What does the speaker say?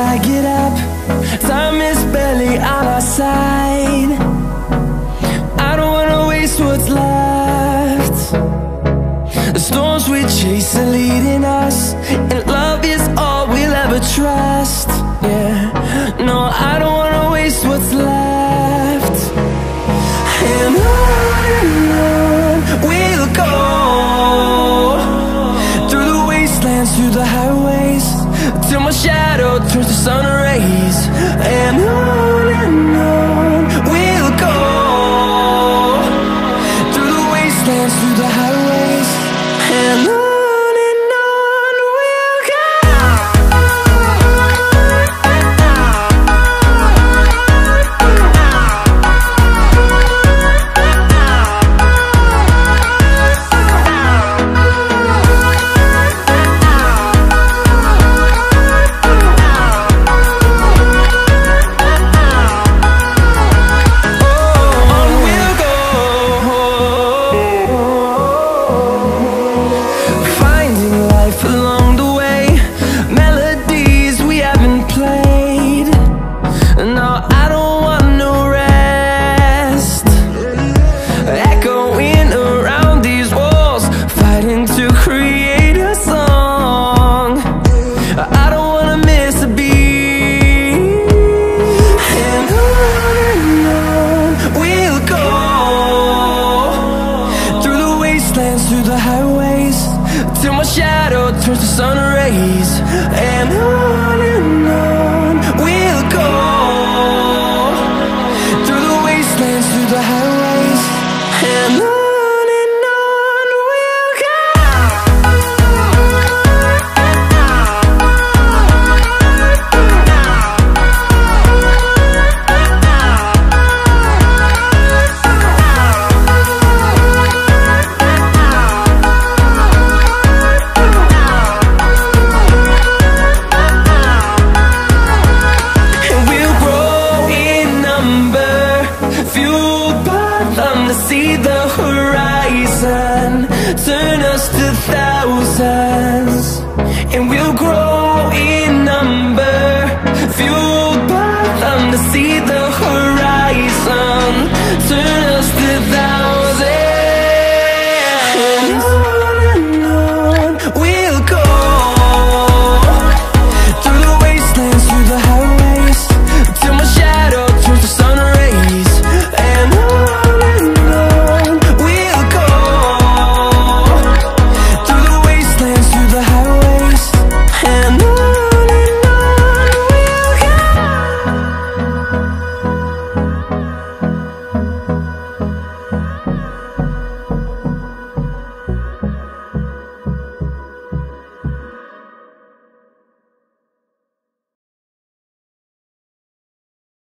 I get up, time is barely on our side. I don't wanna waste what's left. The storms we chase are leading us, and love is all we'll ever trust. Yeah, no, I don't wanna waste what's left. And on we'll go, through the wastelands, through the highways, till my shadow turns to sun rays. And on we'll go, through the wastelands, through the highways, and on we'll go. Through the highways, till my shadow turns to sun rays. And on we'll go, through the wastelands, through the highways, and on. See the horizon, turn us to thousands, and we'll grow in number, fueled by them to see the